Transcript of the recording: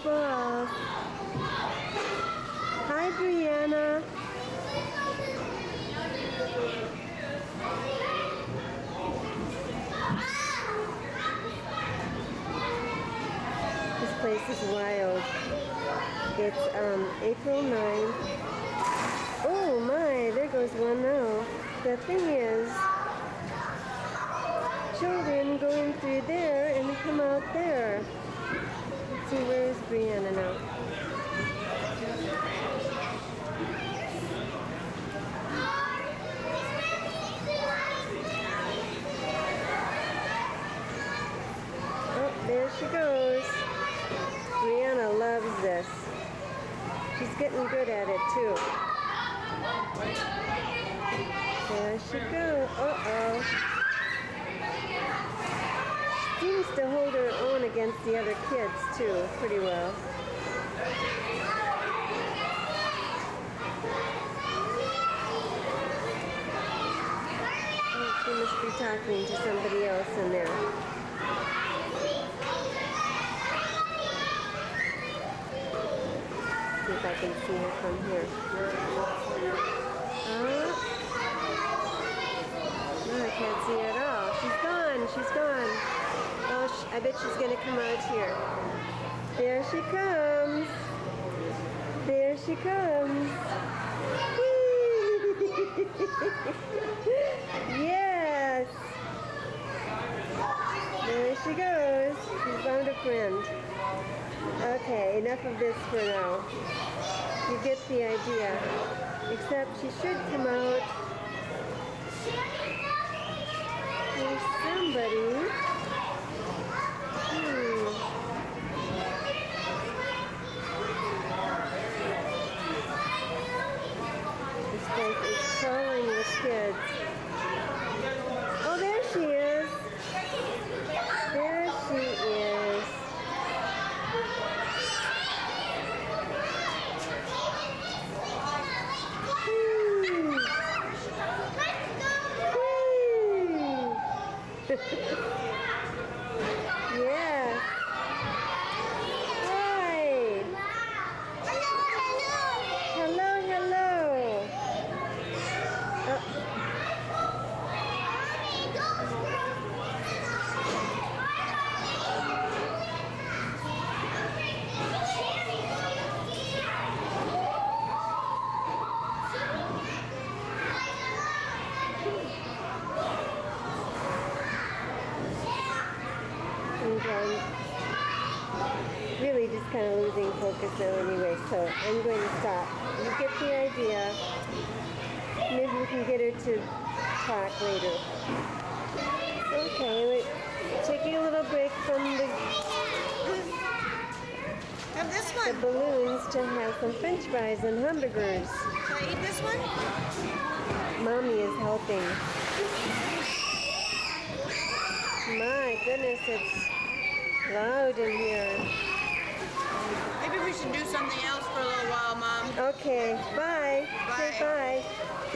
ball. Hi, Breanna. This place is wild. It's April 9th. Oh my, there goes one now. The thing is, children go in through there and come out there. Let's see, where is Breanna now? Oh, there she goes. Breanna loves this. She's getting good at it too. There she goes. Uh-oh. Seems to hold her own against the other kids too, pretty well. Oh, she must be talking to somebody else in there. See if I can see her from here. No, I can't see her at all. She's gone. She's gone. Oh, I bet she's going to come out here. There she comes. There she comes. Yes. There she goes. She's found a friend. Okay, enough of this for now. You get the idea. Except she should come out. There's somebody. This place is crawling with kids. Oh, there she is. There she is. Yes. Hi. Hello, hello. Really just kind of losing focus now anyway, so I'm going to stop. You get the idea. Maybe we can get her to talk later. Okay, we're taking a little break from the balloons to have some french fries and hamburgers. Can I eat this one? Mommy is helping. My goodness, it's loud in here. Maybe we should do something else for a little while, Mom. Okay, bye. Bye. Say bye.